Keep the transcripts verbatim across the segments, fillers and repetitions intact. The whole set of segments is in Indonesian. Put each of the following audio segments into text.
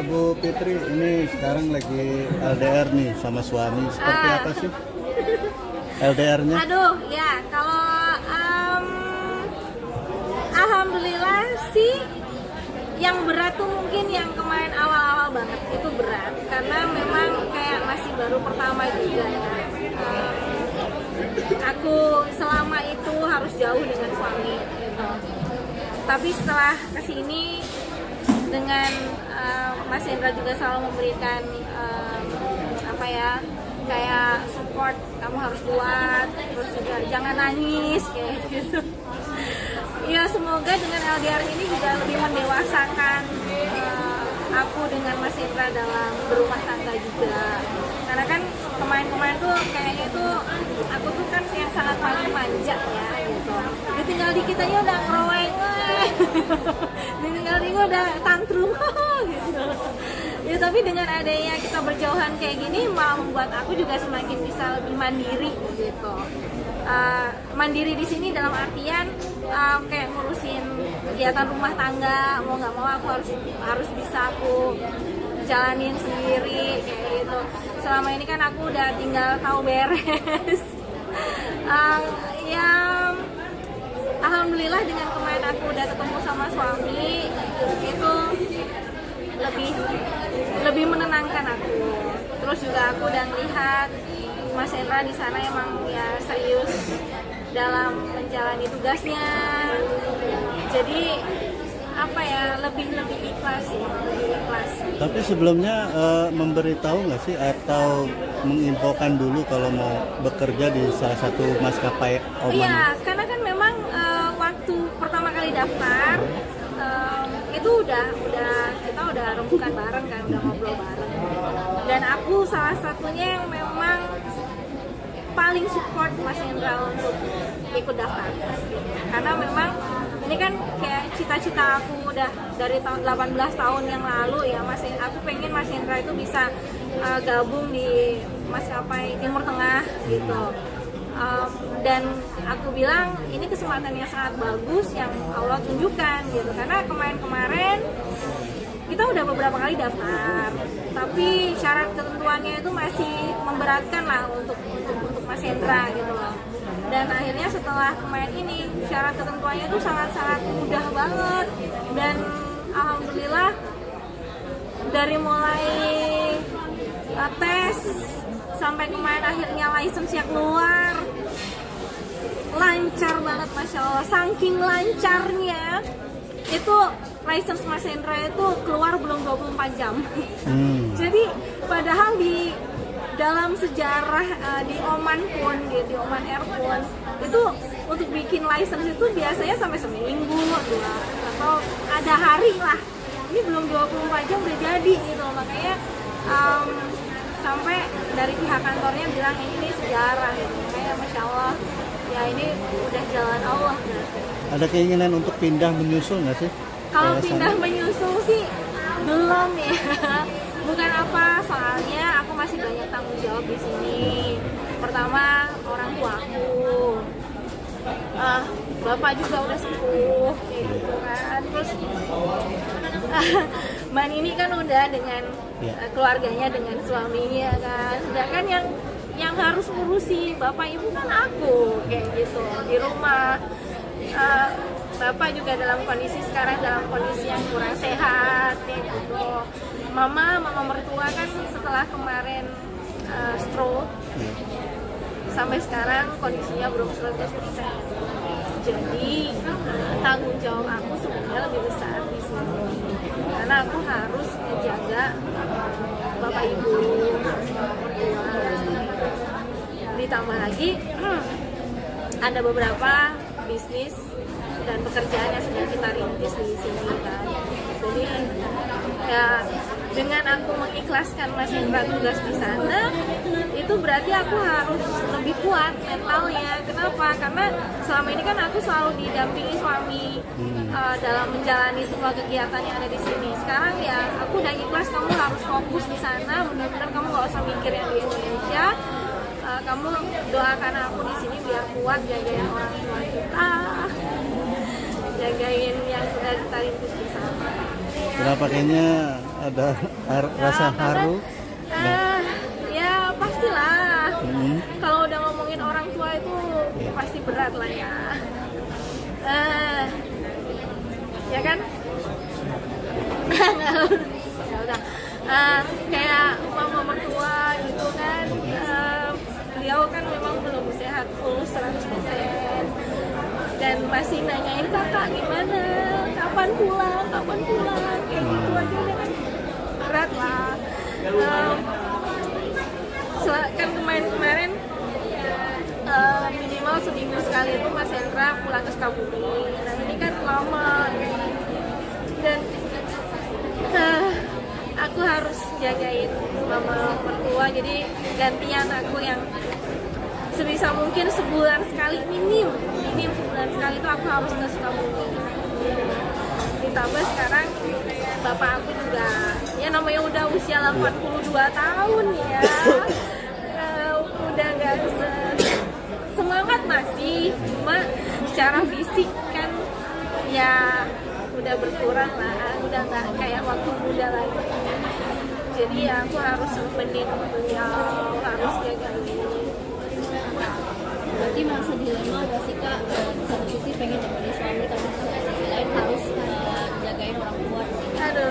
Bu Fitri, ini sekarang lagi L D R nih sama suami. Seperti Ah. apa sih L D R-nya? Aduh, ya kalau um, alhamdulillah sih yang berat tuh mungkin yang kemarin awal-awal banget itu berat karena memang kayak masih baru pertama juga ya. Um, aku selama itu harus jauh dengan suami gitu. Tapi setelah kesini dengan uh, Mas Hendra juga selalu memberikan um, apa ya kayak support, kamu harus kuat, terus juga jangan nangis kayak gitu. Ya semoga dengan L D R ini juga lebih mendewasakan uh, aku dengan Mas Hendra dalam berumah tangga juga. Karena kan kemarin-kemarin tuh kayaknya tuh aku tuh kan yang sangat paling manja ya gitu. Ditinggal dikit aja udah ngeroweng, ditinggal dikit udah tantrum gitu. Ya tapi dengan adanya kita berjauhan kayak gini malah membuat aku juga semakin bisa lebih mandiri gitu. Uh, mandiri di sini dalam artian uh, kayak ngurusin kegiatan rumah tangga, mau nggak mau aku harus harus bisa aku jalanin sendiri kayak gitu. Selama ini kan aku udah tinggal tahu beres. uh, ya alhamdulillah dengan kemarin aku udah ketemu sama suami itu lebih lebih menenangkan aku. Terus juga aku udah melihat Mas Hendra di sana emang ya serius dalam menjalani tugasnya. Jadi apa ya lebih lebih ikhlas sih, lebih ikhlas. Tapi sebelumnya uh, memberitahu nggak sih atau menginfokan dulu kalau mau bekerja di salah satu maskapai Oman? Iya, karena kan memang uh, waktu pertama kali daftar um, itu udah udah kita udah rembukan bareng kan, udah ngobrol bareng. Dan aku salah satunya yang memang paling support Mas Hendra untuk ikut daftar. Karena memang ini kan kayak cita-cita aku udah dari tahun delapan belas tahun yang lalu ya Mas. Aku pengen Mas Hendra itu bisa uh, gabung di maskapai Timur Tengah gitu. Um, dan aku bilang ini kesempatan yang sangat bagus yang Allah tunjukkan gitu. Karena kemarin-kemarin kita udah beberapa kali daftar, tapi syarat ketentuannya itu masih memberatkan lah untuk untuk, untuk Mas Hendra gitu loh. Dan akhirnya setelah kemarin ini syarat ketentuannya itu sangat-sangat mudah banget dan alhamdulillah dari mulai uh, tes sampai kemarin akhirnya license-nya keluar lancar banget Masya Allah. Saking lancarnya itu license Mas Hendra itu keluar belum dua puluh empat jam. Hmm. Jadi padahal di dalam sejarah uh, di Oman pun di, di Oman Air pun itu untuk bikin license itu biasanya sampai seminggu dua atau ada hari lah. Ini belum dua puluh empat jam udah jadi gitu. Makanya um, sampai dari pihak kantornya bilang ini sejarah gitu. Makanya Masya Allah ya ini udah jalan Allah berarti. Ada keinginan untuk pindah menyusul nggak sih? Kalau pindah menyusul sih belum ya. Bukan apa, soalnya aku masih banyak tanggung jawab di sini. Pertama orang tuaku, uh, bapak juga udah sepuh, kayak gitu kan. Terus Man ini kan udah dengan uh, keluarganya, dengan suaminya kan. Sedangkan yang yang harus ngurusi bapak ibu kan aku, kayak gitu di rumah. Uh, Bapak juga dalam kondisi sekarang dalam kondisi yang kurang sehat kayak gitu. Mama, mama mertua kan setelah kemarin uh, stroke sampai sekarang kondisinya belum seratus persen. Jadi tanggung jawab aku sebenarnya lebih besar di sini. Karena aku harus menjaga bapak ibu, mertua. Ditambah lagi hmm, ada beberapa bisnis dan pekerjaan yang sedang kita rintis di sini kan. Jadi ya dengan aku mengikhlaskan Mas Hendra tugas di sana, itu berarti aku harus lebih kuat mentalnya. Kenapa? Karena selama ini kan aku selalu didampingi suami uh, dalam menjalani semua kegiatan yang ada di sini. Sekarang ya aku udah ikhlas, kamu harus fokus di sana. Benar-benar kamu gak usah mikir yang di Indonesia. Uh, kamu doakan aku di sini biar kuat jagain orang tua kita, jagain yang sudah kita rintis bersama. Kenapa kayaknya ada har- rasa karena, haru? Uh, ya pastilah. Hmm. Kalau udah ngomongin orang tua itu Ya. pasti berat lah ya. Uh, ya kan? Ya udah. Uh, kayak mama mertua gitu kan. Uh, beliau kan memang belum sehat full seratus persen. Dan masih nanyain kakak gimana, kapan pulang, kapan pulang, kayak gitu aja udah kan berat lah. Um, kan kemarin-kemarin uh, minimal seminggu sekali itu Mas Hendra pulang ke Sukabumi. Nah ini kan lama dan uh, aku harus jagain mama mertua, jadi gantian aku yang sebisa mungkin sebulan sekali, minim minim sebulan sekali itu aku harus ke Sukabumi. Ditambah sekarang bapak aku juga ya namanya udah usia delapan puluh dua tahun ya, uh, udah nggak se semangat masih, cuma secara fisik kan ya udah berkurang lah, udah nggak kayak waktu muda lagi. Jadi ya aku harus nemenin beliau, harus jagain. Berarti merasa dilema gak sih Kak? Di satu sisi pengen nemenin suami, tapi di sisi lain harus uh, jagain orang tua sih. Aduh,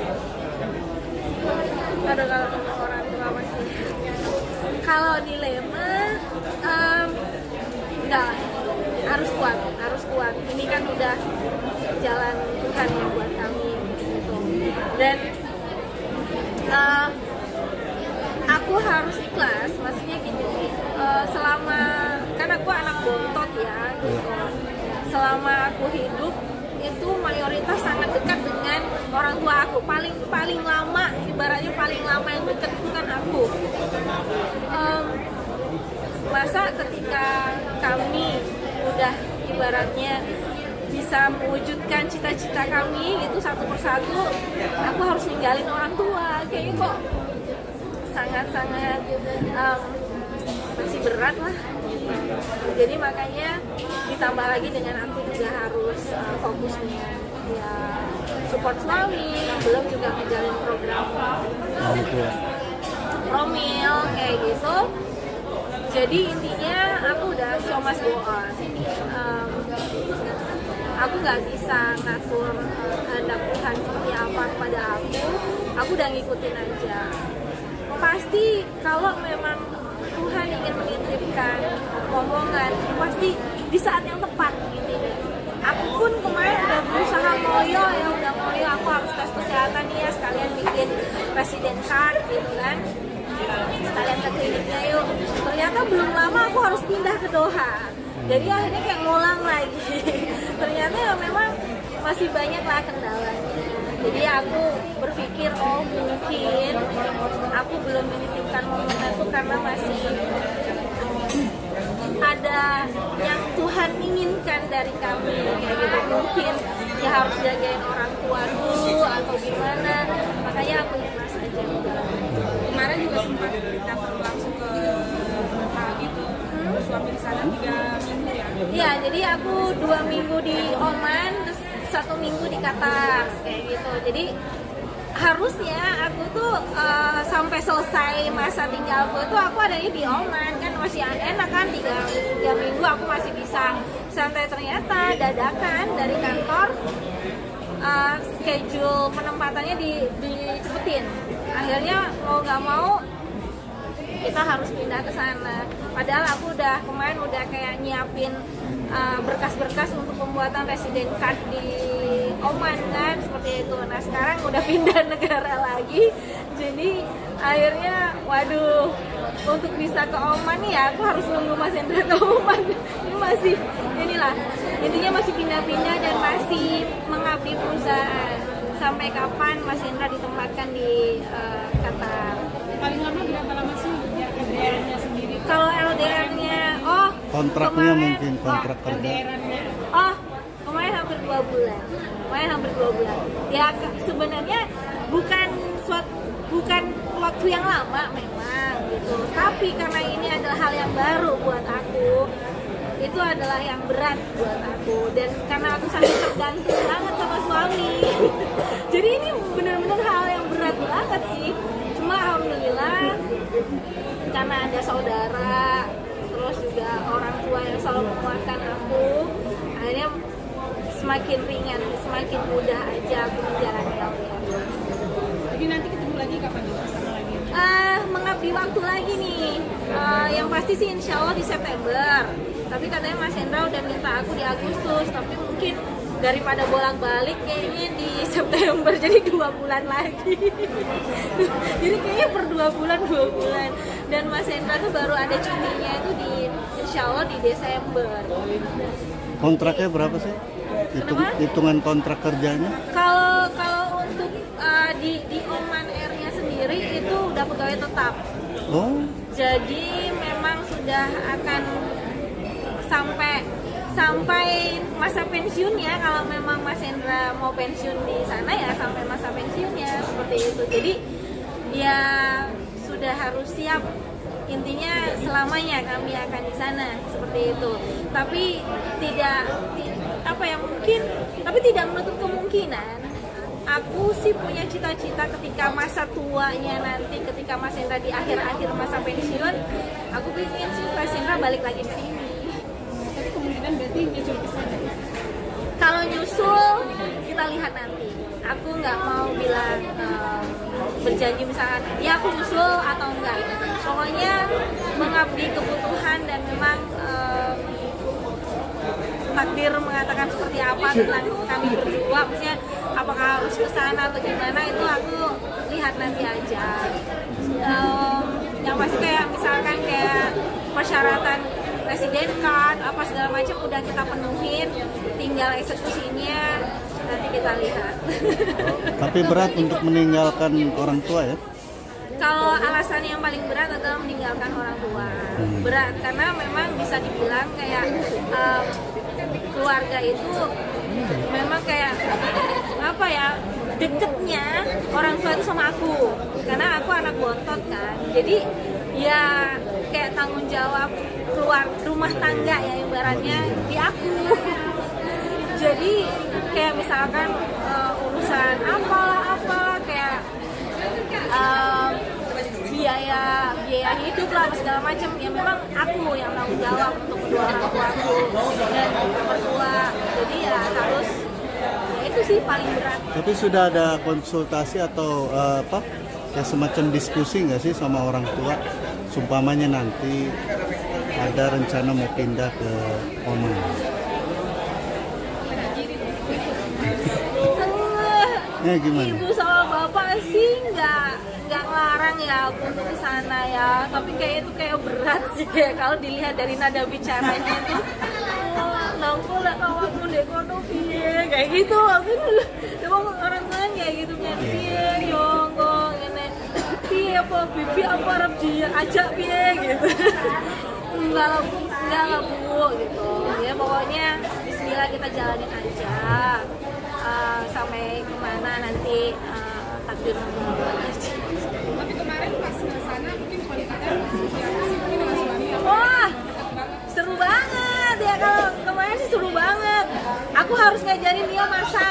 aduh kalau ngomong orang tua masih. Kalau dilema, um, enggak, harus kuat, harus kuat. Ini kan udah jalan Tuhan yang buat kami gitu. Dan uh, aku harus ikhlas, maksudnya gini, uh, selama kan aku anak bontot ya gitu. Selama aku hidup itu mayoritas sangat dekat dengan orang tua aku, paling paling lama, ibaratnya paling lama yang dekat itu kan aku. Um, masa ketika kami udah ibaratnya bisa mewujudkan cita-cita kami itu satu persatu, aku harus ninggalin orang tua, kayaknya kok sangat-sangat um, masih berat lah. Jadi makanya ditambah lagi dengan aku juga harus uh, fokusnya ya support suami, belum juga menjalin program promil kayak gitu. Jadi intinya aku udah show must go on. Um, aku nggak bisa ngatur kehendak uh, Tuhan seperti apa kepada aku. Aku udah ngikutin aja. Pasti kalau memang Tuhan ingin menitipkan omongan, pasti di saat yang tepat gitu. Aku pun kemarin udah berusaha ngoyo ya, udah ngoyo aku harus tes kesehatan nih ya, sekalian bikin resident card gitu kan, sekalian ke kliniknya yuk. Ternyata belum lama aku harus pindah ke Doha, jadi akhirnya kayak ngulang lagi. Ternyata ya memang masih banyak lah kendalanya. Jadi aku berpikir oh mungkin aku belum menitipkan momen itu karena masih ada yang Tuhan inginkan dari kami kayak gitu, mungkin ya harus jagain orang tua dulu atau gimana, makanya aku ikhlas aja. Kemarin juga sempat datang langsung ke Doha gitu, hmm? Suami di sana tiga minggu ya? Iya, jadi aku dua minggu di Oman, terus satu minggu di Qatar kayak gitu. Jadi harusnya aku tuh uh, sampai selesai masa tinggalku itu aku adanya di Oman kan, masih enak kan, tiga, tiga minggu aku masih bisa santai. Ternyata dadakan dari kantor uh, schedule penempatannya di, dicepetin. Akhirnya mau nggak mau kita harus pindah ke sana. Padahal aku udah kemarin udah kayak nyiapin uh, berkas-berkas untuk pembuatan resident card di Oman kan, seperti itu. Nah sekarang udah pindah negara lagi, jadi akhirnya waduh, untuk bisa ke Oman nih ya aku harus nunggu Mas Hendra ke Oman. Ini masih inilah, intinya masih pindah-pindah dan masih mengabdi perusahaan. Sampai kapan Mas Hendra ditempatkan di uh, Qatar? Paling lama berapa lama sih L D R-nya sendiri? Kalau L D R-nya, oh kontraknya kemarin, mungkin kontrak oh, kerja. L D R-nya? Oh, kemarin hampir dua bulan. Kemarin hampir dua bulan. Ya sebenarnya bukan suatu, bukan waktu yang lama memang gitu. Tapi karena ini adalah hal yang baru buat aku, itu adalah yang berat buat aku. Dan karena aku sangat tergantung banget sama suami, jadi ini benar-benar hal yang berat karena ada saudara, terus juga orang tua yang selalu menguatkan aku, akhirnya semakin ringan, semakin mudah aja aku menjalani L D R. Jadi nanti ketemu lagi kapan nih sama lagi? Uh, mengabdi waktu lagi nih, uh, yang pasti sih insya Allah di September, tapi katanya Mas Hendra udah minta aku di Agustus, tapi mungkin daripada bolak-balik kayaknya di September, jadi dua bulan lagi. Jadi kayaknya per dua bulan dua bulan. Dan Mas Hendra tuh baru ada cutinya itu di insya Allah di Desember. Kontraknya berapa sih? Hitung, hitungan kontrak kerjanya? Kalau kalau untuk uh, di di Oman Air-nya sendiri itu udah pegawai tetap. Oh. Jadi memang sudah akan sampai sampai masa pensiunnya, kalau memang Mas Hendra mau pensiun di sana ya sampai masa pensiunnya seperti itu. Jadi ya sudah harus siap, intinya selamanya kami akan di sana seperti itu. Tapi tidak apa ya mungkin, tapi tidak menutup kemungkinan. Aku sih punya cita-cita ketika masa tuanya nanti, ketika Mas Hendra di akhir-akhir masa pensiun, aku ingin sih Mas Hendra balik lagi ke sini. Tapi kemungkinan berarti nyusul ke sana. Kalau nyusul kita lihat nanti. Aku nggak mau bilang um, berjanji misalkan ya aku nyusul atau enggak. Pokoknya mengabdi kebutuhan dan memang um, takdir mengatakan seperti apa tentang kami berdua, maksudnya apakah harus ke sana atau gimana, itu aku lihat nanti aja. Um, yang pasti kayak misalkan kayak persyaratan resident card apa segala macam udah kita penuhin, tinggal eksekusinya nanti kita lihat. Tapi berat untuk meninggalkan orang tua ya? Kalau alasan yang paling berat adalah meninggalkan orang tua. Hmm. Berat karena memang bisa dibilang kayak um, keluarga itu memang kayak apa ya, deketnya orang tua itu sama aku karena aku anak bontot kan, jadi ya kayak tanggung jawab keluar rumah tangga ya ibaratnya di aku. Jadi kayak misalkan uh, urusan apalah apalah kayak um, biaya biaya hidup lah segala macam ya memang aku yang tanggung jawab untuk kedua orang tua aku dan mertua. Jadi ya harus ya itu sih paling berat. Tapi sudah ada konsultasi atau uh, apa ya semacam diskusi nggak sih sama orang tua, sumpamanya nanti ada rencana mau pindah ke Oman? Ya gimana? Ibu sama bapak sih nggak nggak ngelarang ya aku untuk ke sana ya, tapi kayak itu kayak berat sih kayak kalau dilihat dari nada bicaranya itu. Nangko lah kawanmu dek kono piye kayak gitu. Aku emang orang tuanya kayak gitu kan. Piye yo kok ngene. Piye apa bibi apa arep diajak piye gitu. Enggak lah Bu, enggak lah Bu gitu. Ya pokoknya bismillah kita jalanin aja. Uh, sampai kemana nanti uh, takdir membawa aja. Tapi kemarin pas ke sana mungkin kualitasnya seperti apa sih mungkin dengan suami? Wah, seru banget ya, kalau kemarin sih seru banget. Aku harus ngajarin dia masak.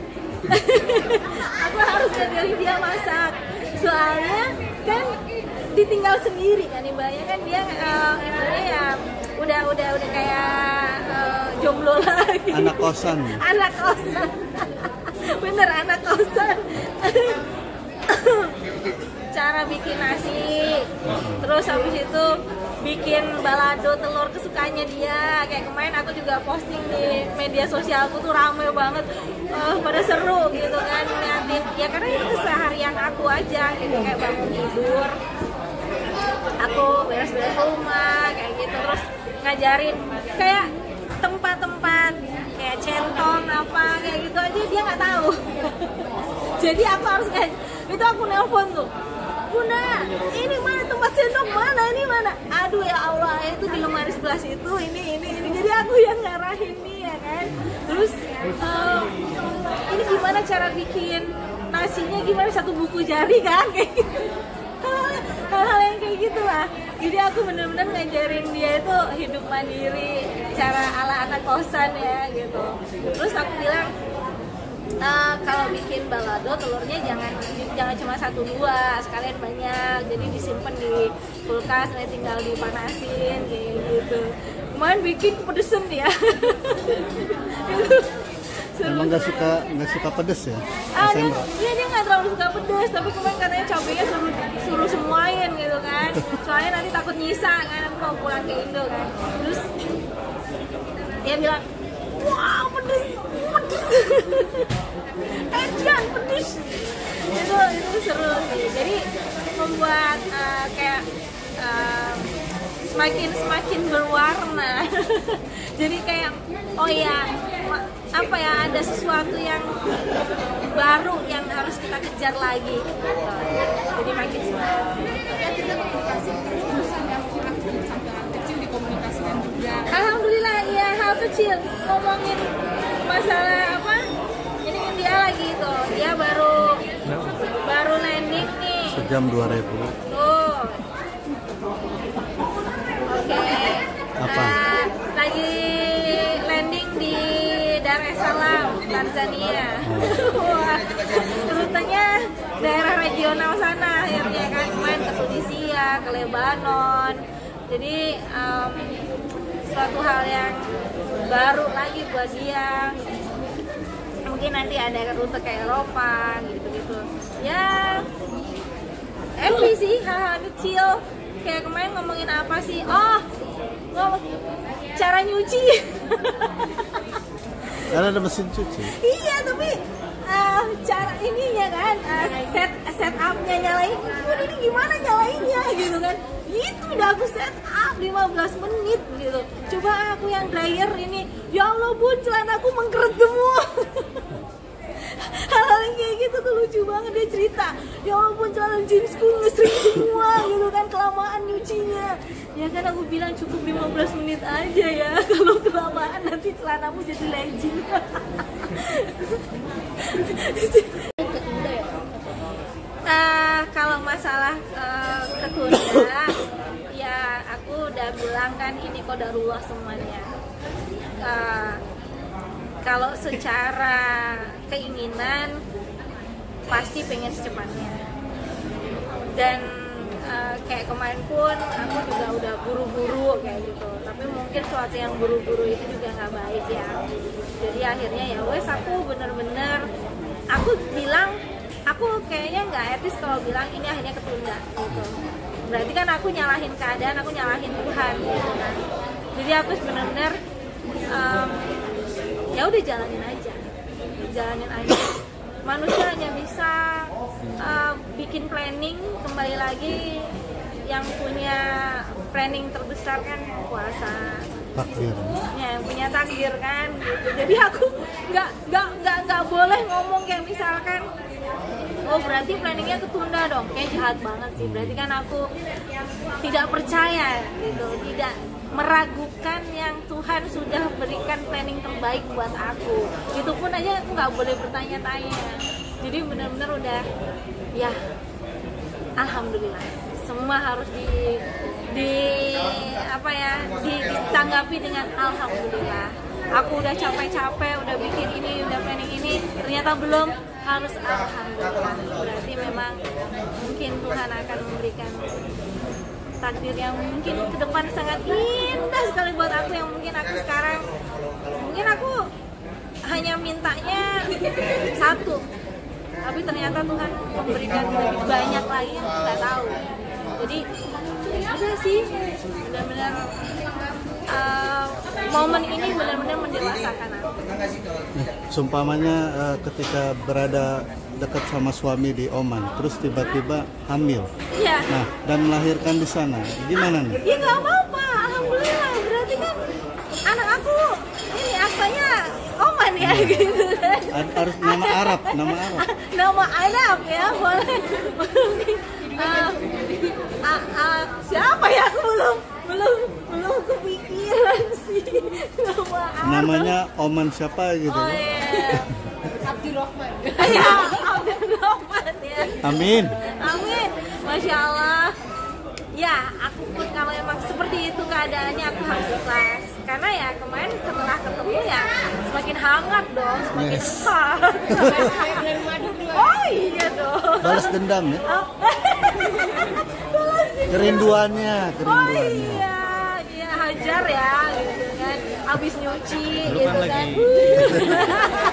Aku harus ngajarin dia masak. Soalnya kan ditinggal sendiri kan ibaratnya kan dia uh, ibaratnya ya udah udah udah kayak uh, jomblo lagi. Anak kosan. Anak kosan. Bener anak kosan. Cara bikin nasi, terus habis itu bikin balado telur kesukaannya dia. Kayak kemarin aku juga posting di media sosialku tuh rame banget, uh, pada seru gitu kan ngeliatin. Ya karena itu keseharian aku aja gitu, kayak bangun tidur, aku beres-beres rumah kayak gitu, terus ngajarin kayak tempat-tempat kayak centong apa kayak gitu aja dia nggak tahu. Jadi aku harus kayak itu, aku nelpon tuh, Bunda, ini mana tempat centong, mana ini mana? Aduh ya Allah, itu di lemari sebelah situ, ini ini ini. Jadi aku yang ngarahin nih ya kan. Terus um, ini gimana cara bikin nasinya, gimana satu buku jari kan kayak gitu. Hal-hal yang kayak gitu lah. Jadi aku bener-bener ngajarin dia itu hidup mandiri, cara ala anak kosan ya gitu. Terus aku bilang, uh, kalau bikin balado telurnya jangan jangan cuma satu dua, sekalian banyak, jadi disimpan di kulkas, nanti tinggal dipanasin kayak gitu. Kemarin bikin kepedesan ya. Emang nggak suka nggak suka pedes ya? Ah, dia, dia dia nggak terlalu suka pedes, tapi kemarin katanya cabenya suruh suruh semuain gitu kan. Soalnya nanti takut nyisa kan, aku mau pulang ke Indo kan. Terus dia bilang, wow pedes, pedes, edan pedes. Itu itu seru sih. Jadi membuat uh, kayak uh, semakin semakin berwarna. Jadi kayak oh ya apa ya, ada sesuatu yang baru yang harus kita kejar lagi gitu. Jadi makin semangat. Kita komunikasi terusan ya, mungkin sampai hal kecil dikomunikasikan juga. Alhamdulillah ya, hal kecil ngomongin masalah apa ini dia lagi tuh, dia baru baru landing nih sejam dua ribu. tuh. Oke okay. Apa? Uh, lagi landing di Dar es Salaam, Tanzania. Wah, rutenya daerah regional sana akhirnya kan, main ke Tunisia, ke Lebanon. Jadi um, suatu hal yang baru lagi buat dia. Mungkin nanti ada rute ke Eropa gitu-gitu. Ya, happy sih, hal-hal kecil. Kayak kemarin ngomongin apa sih? Oh, ngomong cara nyuci. Karena ada mesin cuci. Iya, tapi uh, cara ininya kan, uh, set setupnya nyalain. Ini, ini gimana nyalainnya gitu kan? Itu udah aku set up lima belas menit gitu. Coba aku yang dryer ini, ya Allah bun, celanaku mengkeret semua. Hal-hal yang kayak gitu tuh lucu banget, dia cerita, ya Allah pun celana jeansku ngesring semua gitu kan, kelamaan nyucinya. Ya kan aku bilang cukup lima belas menit aja ya, kalau kelamaan nanti celanamu jadi legging. Nah, kalau masalah uh, ketunda, ya aku udah bilang kan ini qadarullah semuanya. Uh, kalau secara keinginan pasti pengen secepatnya. Dan uh, kayak kemarin pun aku juga udah buru-buru kayak gitu. Tapi mungkin suatu yang buru-buru itu juga nggak baik ya. Jadi akhirnya ya wes aku bener-bener aku bilang aku kayaknya nggak etis kalau bilang ini akhirnya ketunda gitu. Berarti kan aku nyalahin keadaan, aku nyalahin Tuhan gitu kan. Jadi aku bener-bener um, ya udah jalanin aja, jalanin aja. Manusia hanya bisa uh, bikin planning, kembali lagi yang punya planning terbesar kan puasa. Takdir. Ya, punya takdir kan gitu. Jadi aku nggak nggak nggak nggak boleh ngomong kayak misalkan oh berarti planningnya ketunda dong, kayak jahat banget sih. Berarti kan aku tidak percaya gitu, tidak meragukan yang Tuhan sudah berikan planning terbaik buat aku. Itu pun aja aku nggak boleh bertanya-tanya. Jadi benar-benar udah ya alhamdulillah, semua harus di di apa ya ditanggapi dengan alhamdulillah. Aku udah capek-capek, udah bikin ini, udah planning ini, ternyata belum, harus alhamdulillah. Berarti memang mungkin Tuhan akan memberikan takdir yang mungkin ke depan sangat indah sekali buat aku, yang mungkin aku sekarang mungkin aku hanya mintanya satu, tapi ternyata Tuhan memberikan lebih banyak lagi yang kita tahu. Jadi udah sih, benar-benar uh, momen ini benar-benar mendewasakan aku. Sumpamanya uh, ketika berada dekat sama suami di Oman, terus tiba-tiba hamil, ya. Nah dan melahirkan di sana, gimana nih? Ya nggak apa-apa, alhamdulillah. Berarti kan anak aku ini asalnya Oman ya, hmm. gitu kan. Harus nama Arab, nama Arab. Nama Arab ya, boleh. uh, uh, uh, siapa ya? Aku belum belum belum kepikiran sih nama Arab. Namanya Oman siapa gitu? Oh iya. Abdurrahman. Ya, Abdurrahman ya. Amin. Amin. Masya Allah. Ya, aku pun kalau emang seperti itu keadaannya aku harus ikhlas. karena ya kemarin setelah ketemu ya semakin hangat dong, semakin Yes. dekat. Oh iya dong. Balas dendam ya. Oh. Kerinduannya, Oh kerinduannya. iya, iya hajar ya gitu kan. Habis nyuci Lu gitu kan kan. lagi